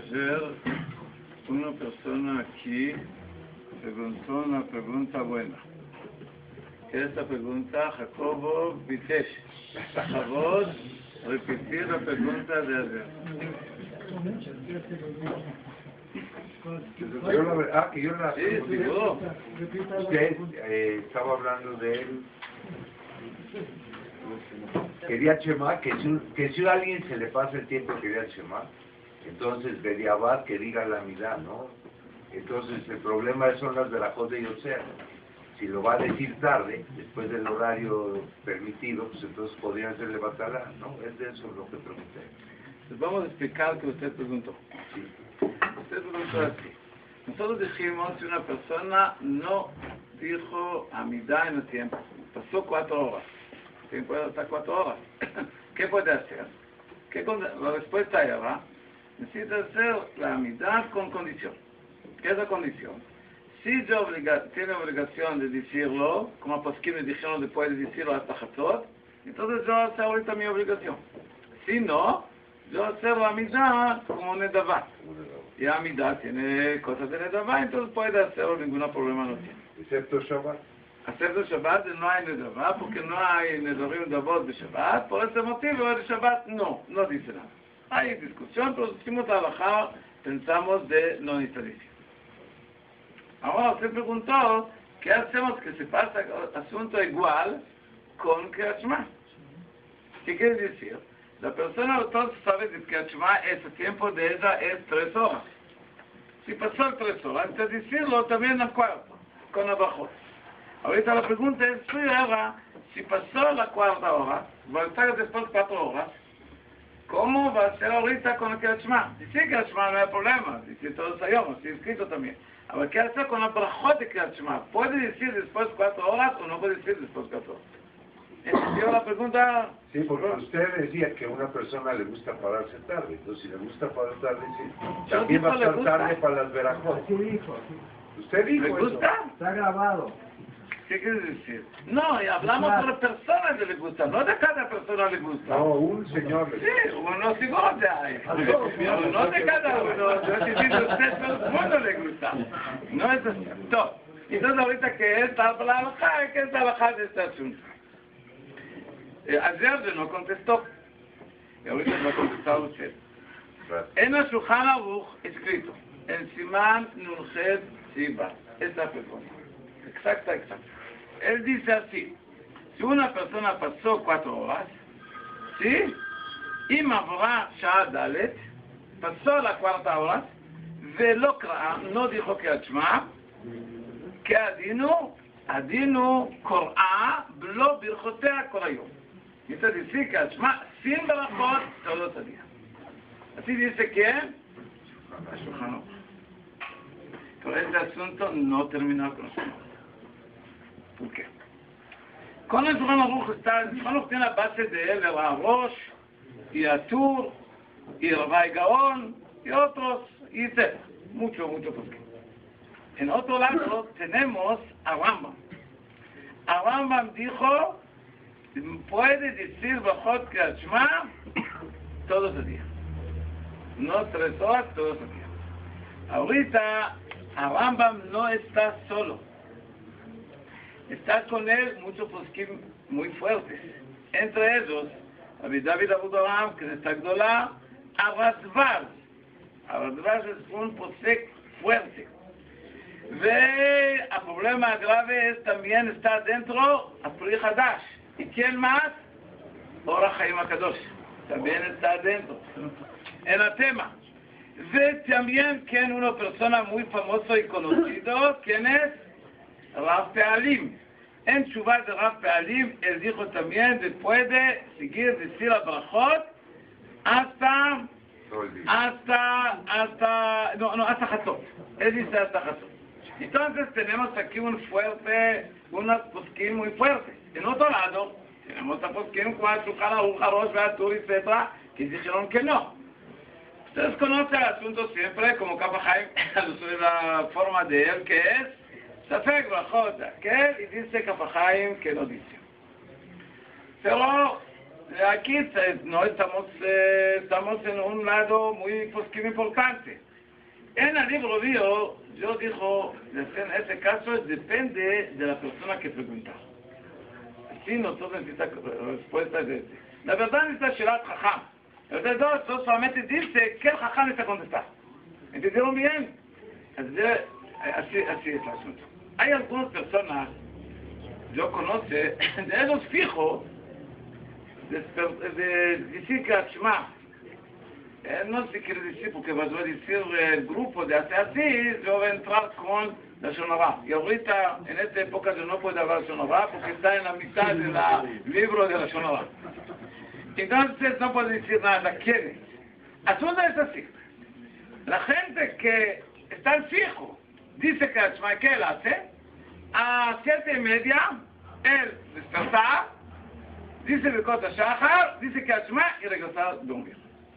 Ayer una persona aquí preguntó una pregunta buena. Esta pregunta, Jacobo Vitesh, Javod, repetir la pregunta de ayer. Que yo la... Sí, seguro. Usted estaba hablando de él. Quería Shema, que si a alguien se le pasa el tiempo quería Shema, entonces Bediabad que diga la mitad, ¿no? Entonces el problema son las verajot de Yotzer. Si lo va a decir tarde, después del horario permitido, pues entonces podrían ser de Batalá, ¿no? Es de eso lo que pregunté. Les vamos a explicar que usted preguntó. Sí. Usted preguntó así. Nosotros dijimos que una persona no dijo amidad en el tiempo. Pasó 4 horas. El tiempo era hasta 4 horas. ¿Qué puede hacer? La respuesta era, necesita hacer la amidad con condición. ¿Qué es la condición? Si yo tiene obligación de decirlo, como Poskim me dijeron después de decirlo hasta Hatzot, entonces yo hacer ahorita mi obligación. Si no, yo hacer la amidad como Nedavá. Y la amidad tiene cosas de Nedavá, entonces puede hacerlo, ningún problema no tiene. Excepto Shabbat. Excepto Shabbat no hay Nedavá, porque no hay Nedarim Davot de Shabbat, por ese motivo el Shabbat no dice nada. Hay discusión, pero decimos trabajar, pensamos de no necesitar. Ahora usted preguntó, ¿qué hacemos que se pasa asunto igual con Kriyat Shema? ¿Qué quiere decir? La persona entonces sabe que Kriyat Shema ese tiempo de ella es 3 horas. Si pasó 3 horas, antes de decirlo también al cuarto, con abajo. Ahorita la pregunta es, si pasó la 4ª hora, va a estar después 4 horas, ¿cómo va a ser ahorita con el Kriyat Shema? Dice Kriyat Shema no hay problema, dice todos años, está escrito también. A ver, ¿qué hacer con la brajot de Kriyat Shema? ¿Puede decir después 4 horas o no puede decir después 4 horas? ¿Entendió la pregunta? Sí, porque usted decía que a una persona le gusta pararse tarde, entonces si le gusta pararse tarde, sí. También va a estar tarde para las verajot. Así dijo. ¿Usted dijo ¿Le gusta? eso? Está grabado. ¿Qué quiere decir? No, y hablamos de las personas que le gusta, no de cada persona le gusta. No, un señor le Sí, uno seguro te hay. No de cada uno, yo estoy diciendo a usted, todo el mundo le gusta. No es así. Entonces ahorita que está hablando, ¿qué está bajando de este asunto? Ayer no contestó. Y ahorita no ha contestado usted. En el Shulchan Aruch escrito, en Siman Nunjet Siba, esta persona. Exacta. Él dice así, si una persona pasó 4 horas, ¿sí? Y Mavra Shah Dalet, pasó la 4ª hora, Velo Kra, no dijo Kriyat Shema, que Adinu Kor'a, Blo Birchotea Korayom. Y se dice Kriyat Shema, sin berachot, todos los días. Así dice ¿quién? Shulchan Aruch. Pero este asunto no terminó con nosotros. ¿Por qué? Con el Shulchan Aruch está, el Shulchan Aruch tiene la base de él, el Rosh, y Atur, y Rabbi Gaon, y otros, y etc. Mucho porque. En otro lado tenemos a Rambam. A Rambam dijo, puede decir Bajot Kriyat Shema todos los días. No 3 horas, todos los días. Ahorita, a Rambam no está solo. Está con él muchos poskim muy fuertes. Entre ellos, Rabbi David Abu Aram, que está Gdolá, a Radbaz. A Radbaz es un posek fuerte. El problema grave es también está dentro a Pri Hadash. ¿Y quién más? Ora Chaim HaKadosh. También está dentro. En el tema. También quien una persona muy famosa y conocido, ¿quién es? Rav Pe'alim. En Shuvah de Rav Pe'alim, él dijo también, después de seguir decir a Brachot, hasta Hatzot. Él dice hasta Hatzot. Entonces tenemos aquí unas poskim muy fuertes. En otro lado, tenemos a poskim como Shulchan Aruch, Rosh, Atur, etc., que dijeron que no. Ustedes conocen el asunto siempre como Kaf HaChaim, la forma de él que es Safek Brachot, que y dice Kaf HaChaim que no dice. Pero aquí no estamos en un lado muy importante. En el libro yo digo, en este caso depende de la persona que pregunta. Si nosotros necesitamos respuestas de este. La verdad necesita Shirat Jajam. El doctor solamente dice que el Jajam necesita contestar. ¿Entendieron bien? Así es el asunto. Hay algunas personas, yo conozco, de ellos fijos, de decir que Shema, no se quiere decir porque vas a decir el grupo de hacer así, yo voy a entrar con la Shonara. Y ahorita, en esta época, yo no puedo hablar Shonara porque está en la mitad del libro de la Shonara. Entonces no puedo decir nada. ¿Quién? Asunto es así. La gente que está al fijo dice que Shema, ¿qué él hace? A 7:30, él despertar, dice Birkot HaShachar, dice que Shema y regresar a dormir.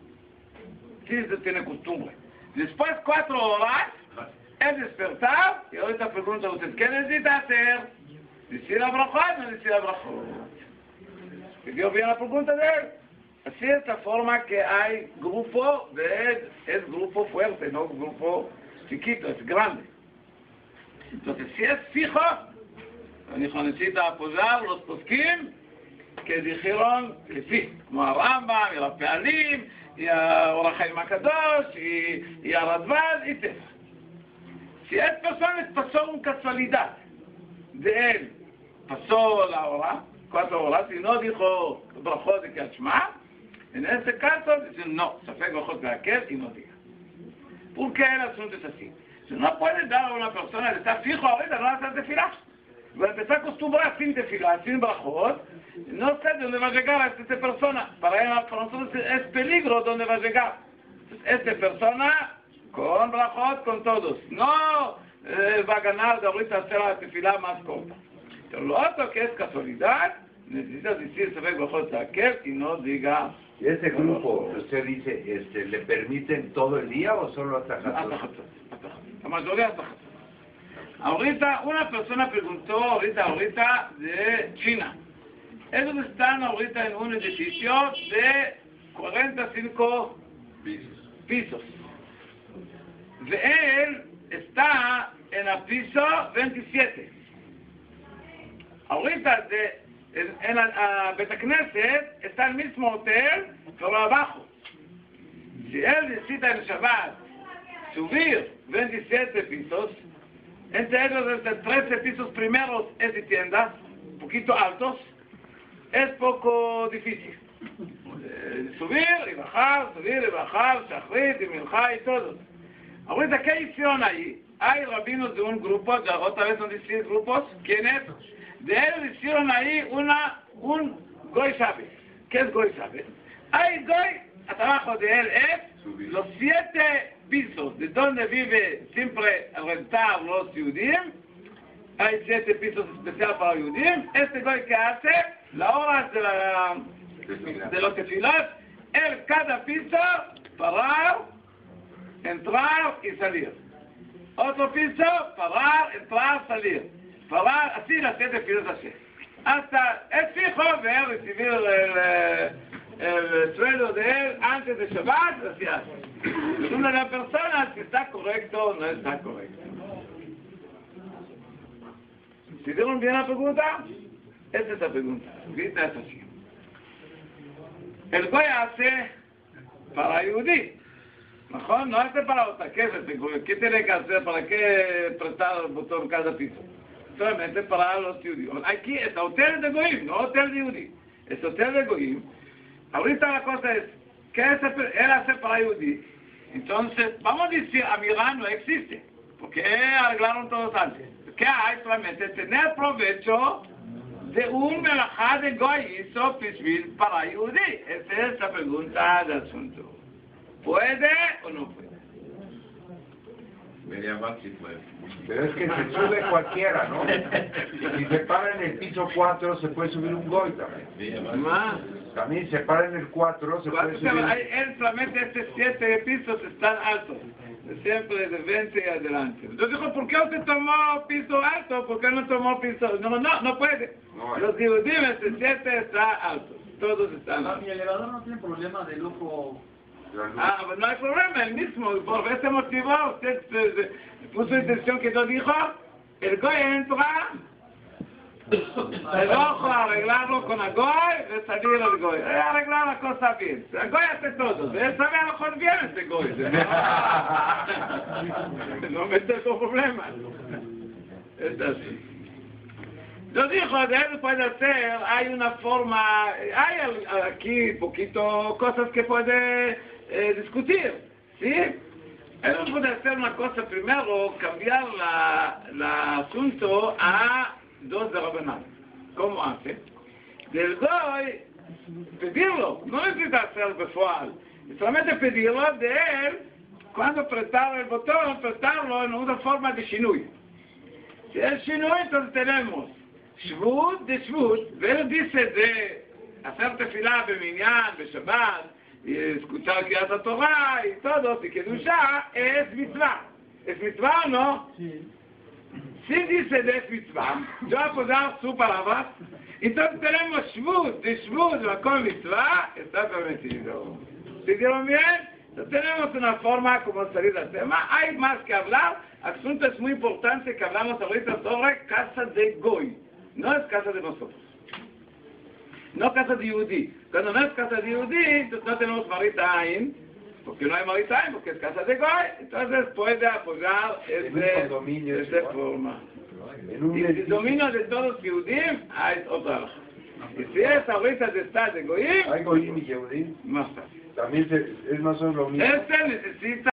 Sí, se tiene costumbre. Después 4 horas, él despertar, y ahorita pregunta a usted, ¿qué necesita hacer? ¿Decir a brajot o no decir a brajot? ¿Entendió bien la pregunta de él? Así es la forma que hay grupo, es grupo fuerte, no grupo chiquito, es grande. Entonces, si es fijo, necesita apoyar los poskim que dijeron que sí, como a Rambam, y a Pealim, y a Or HaChaim HaKadosh, y a Radbaz, y Tefa. Si es persona, pasó una casualidad de él, pasó la hora, 4 horas, y no dijo brajot de Kriyat Shema, en este caso, dicen no, se fue brajot de aquel y no diga. ¿Por qué el asunto es así? Si no puede dar a una persona, está fijo ahorita, no va a hacer tefilá. Va a empezar a acostumbrar sin tefilá, sin brajot, no sé dónde va a llegar esta persona. Para nosotros es peligro dónde va a llegar. Entonces, esta persona, con brajot, con todos. No va a ganar de ahorita hacer la tefilá más corta. Pero lo otro que es casualidad, necesita decir se ve brajot de aquel y no diga... ¿Y ese grupo, usted dice, le permiten todo el día o solo hasta Hatzot? La mayoría hasta Hatzot. Ahorita, una persona preguntó ahorita de China. Ellos están ahorita en un edificio de 45 pisos. Él está en el piso 27. Ahorita en la Betacneset está el mismo hotel, pero abajo. Si él necesita en Shabbat subir 27 pisos, entre ellos desde 13 pisos primeros es de tiendas, un poquito altos, es poco difícil. Subir y bajar, Shachrit y Mincha y todo. Ahorita, ¿qué hicieron ahí? Hay rabinos de un grupo, ya otra vez son 16 grupos, ¿quiénes? De ellos hicieron ahí un Goy Shabbat. ¿Qué es Goy Shabbat? Hay Goy, hasta abajo de él es los 7 pisos de donde vive siempre el rentar los Yudim. Hay 7 pisos especiales para los Yudim. Este Goy que hace la hora de los tefilot, él cada piso parar, entrar y salir. Otro piso, parar, entrar, salir. Parar, así las 7 pisos así. Hasta es fijo ver recibir el sueldo de él antes de Shabbat, así hace. Es una de las personas si está correcto o no está correcto. ¿Entendieron bien la pregunta? Esta es la pregunta. Ahorita es así. El Goy hace para Yehudí. Mejor no hace para otra. ¿Qué tiene que hacer? ¿Para qué prestar el botón cada piso? Solamente para los Yehudí. Aquí es hotel de Goyim, no hotel de Yehudí. Es hotel de Goyim. Ahorita la cosa es, ¿qué él hace para Yehudí? Entonces, vamos a decir, Amirá no existe. Porque arreglaron todos antes. ¿Qué hay? Solamente tener provecho de un melajá de Goy hizo Pishvil para Yehudí. Esa es la pregunta del asunto. ¿Puede o no puede? Media más sí puede. Pero es que se sube cualquiera, ¿no? Si se para en el piso 4, se puede subir un Goy también. Más. También se para en el 4, se puede subir... Él solamente estos 7 pisos están altos. Siempre de 20 y adelante. Entonces dijo, ¿por qué usted tomó piso alto? ¿Por qué no tomó piso? No puede. No, los Yehudim, este 7 está alto. todos están. Mi elevador no tiene problema de lujo. Pero no hay problema, el mismo, por ese motivo usted puso intención que no dijo, el goy entra, el ojo arreglarlo con el goy, de salir el goy, arreglar la cosa bien, el goy hace todo, él sabe a lo mejor bien este goy, no mete su problema, es así. Yo dijo, de él puede hacer, hay una forma, hay aquí poquito cosas que puede discutir, ¿sí? Él puede hacer una cosa primero, cambiar la asunto a dos de Rabanán. ¿Cómo hace? Del goy, pedirlo, no necesita hacer befual, solamente pedirlo de él, cuando apretar el botón, apretarlo en una forma de shinui. Si es shinui, entonces tenemos Shvut de Shvut, él dice de hacer tefilá beminyan, beshabbat, y escuchar que hace Torah y todo, y que Kedusha es mitzvah. ¿Es mitzvah o no? Sí. Si dice de es mitzvah, yo voy a poner su palabra, entonces tenemos Shvut de Shvut, la con mitzvah, está permitido. ¿Sí dieron bien? Entonces tenemos una forma como salir del tema. Hay más que hablar. El asunto es muy importante que hablamos ahorita sobre casa de Goy. No es casa de nosotros. No casa de Yehudí. Cuando no es casa de Yehudí, entonces no tenemos Marita Ain, porque no hay Marita Ain, porque es casa de Goy, entonces puede apoyar esa forma. Y el dominio de todos los Yehudim hay otra. Y si es ahorita de estar de Goyim, hay Goyim y Yehudim. más fácil. También es más o menos lo mismo. Este necesita